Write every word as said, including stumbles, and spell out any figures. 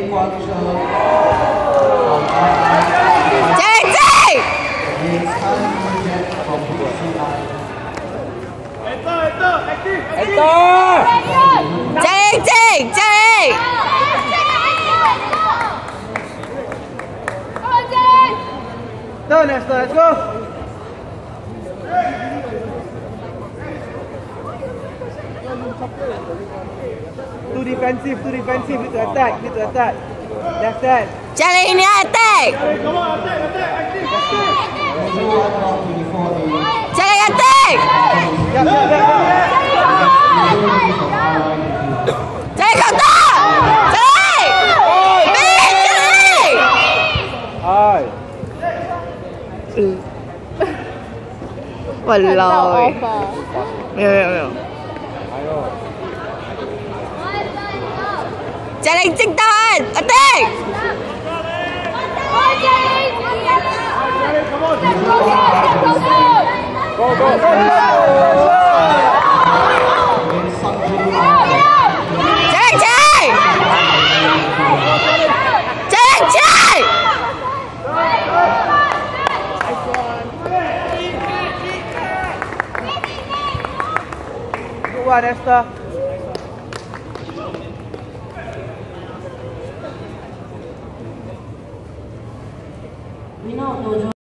Jia Ling, Jia Ling. Turn, Esther, let's go. Too defensive, too defensive. Need to attack, need to attack. Left hand. Jia Ling, ini attack. Come on, attack, attack, active, active. Jia Ling, attack. Yeah, yeah, yeah. Jia Ling, counter. Jia Ling. Big, Jia Ling. Hai. Walao. 没有没有没有。Jia Ling 正單 attack。 Go, go, go. Jia Ling 起來 ！Jia Ling 起來！ Good one, Esther.